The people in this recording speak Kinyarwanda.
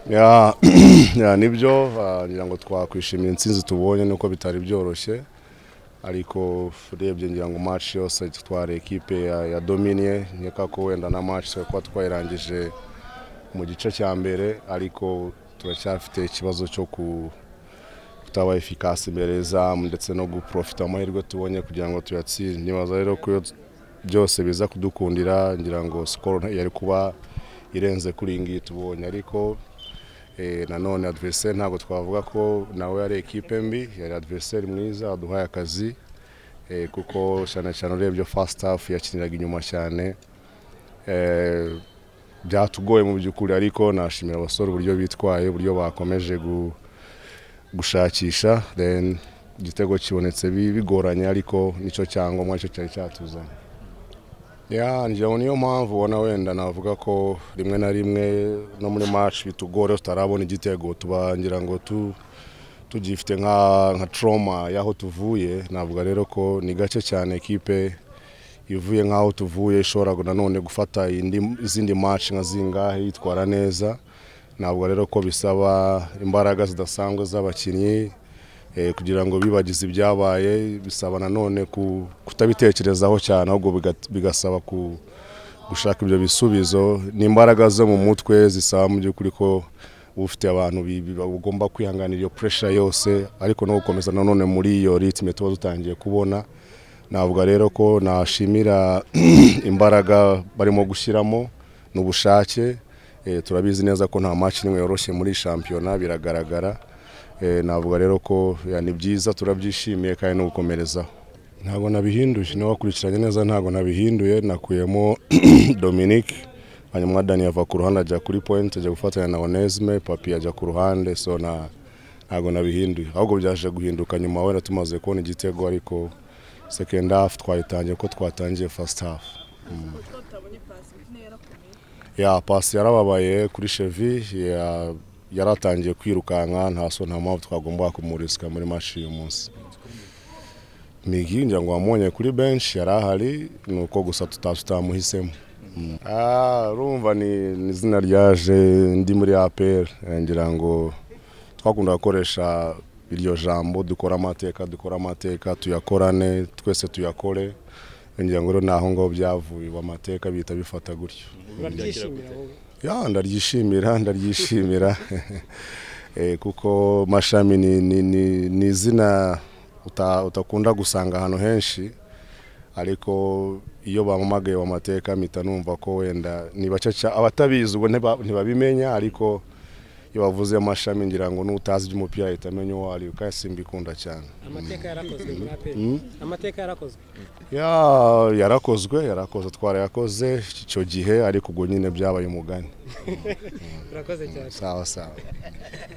ya nibyo ngira ngo twakwishimira intsinzi tubonye nuko bitari byoroshye ariko urebye ngira ngo match yose tware equipe ya Dominier nkeka ko wenda na match kwa twayirangije mu gice cya mbere ariko turacyafite ikibazo cyo kutaba efficace imbere zamu ndetse no guprofita amahirwe tubonye kugira ngo tuyatsinde. Nibaza rero ko byose biza kudukundira ngira ngo score yari kuba irenze kuri ngi tubonye ariko nanone adversaire ntabwo twavuga ko nawe yari equipe mbi, yari adversaire mwiza aduhaye akazi kuko cyane urebye first half yakiniraga inyuma cyane byatugoye mu byukuri ariko nashimira abasore uburyo bitwaye uburyo bakomeje gushakisha then igitego kibonetse bigoranye ariko nico cyangombwa cyo cyari cyatuzanye. Njyewe niyo mpamvu ubona wenda navuga ko rimwe na rimwe no muri match bitugore tutarabona igitego tubangira ngo tugifite nka trauma yaho tuvuye. Navuga rero ko ni gace cyane equipe ivuye nkaho tuvuye ishobora nanone gufata izindi match nka zingahe yitwara neza. Navuga rero ko bisaba imbaraga zidasanzwe z'abakinnyi kugira ngo bibagize ibyabaye, bisaba nanone kutabitekerezaho cyane ahubwo bigasaba gushaka ibyo bisubizo n'imbaraga zo mu mutwe zisaba mu by'ukuri ko ufite abantu bagomba kwihanganira iyo pressure yose ariko no gukomeza nanone muri iyo ritme tuba dutangiye kubona. Navuga rero ko nashimira imbaraga barimo gushyiramo n'ubushake. Turabizi neza ko nta match nimwe yoroshye muri shampiyona biragaragara. Navuga rero ko ni byiza turabyishimiye kandi no gukomerezaho. Ntago nabihinduye no wakurikiranye neza, ntago nabihinduye, nakuyemo Dominic hanyuma Dani ava ku ruhande ajya kuri point ajya gufatanya na Onesme, Papi ajya ku ruhande, so ntago nabihinduye ahubwo byaje guhinduka nyuma wenda tumaze kubona igitego ariko second half twayitangiye ko twatangiye first half. Pasi yarababaye kuri Chevy yaratangiye kwirukanka nta mpamvu twagomba kumurisika muri match uyu munsi. Migi ngira ngo wamonye kuri bench yarahari nuko gusa tutamuhisemo. Urumva ni izina ryaje ndi muri APR ngira ngo twakunda gukoresha iryo jambo dukora amateka tuyakorane twese tuyakore. Ngira ngo rero naho ngo byavuye amateka bita bifata gutyo. Ndaryishimira kuko Mashami ni izina utakunda gusanga ahantu henshi ariko iyo bamumagaye amateka mpita numva ko wenda abatabizi ubwo ntibabimenya ariko iyo bavuze Mashami ngira ngo n'utazi by'umupira ahita amenya uwo ari ukasimbikunda cyane. Amateka yarakozwe muri APR. Amateka yarakozwe. Yarakozwe twarayakoze icyo gihe ariko ubwo nyine byabaye umugani. Urakoze cyane. Sawa.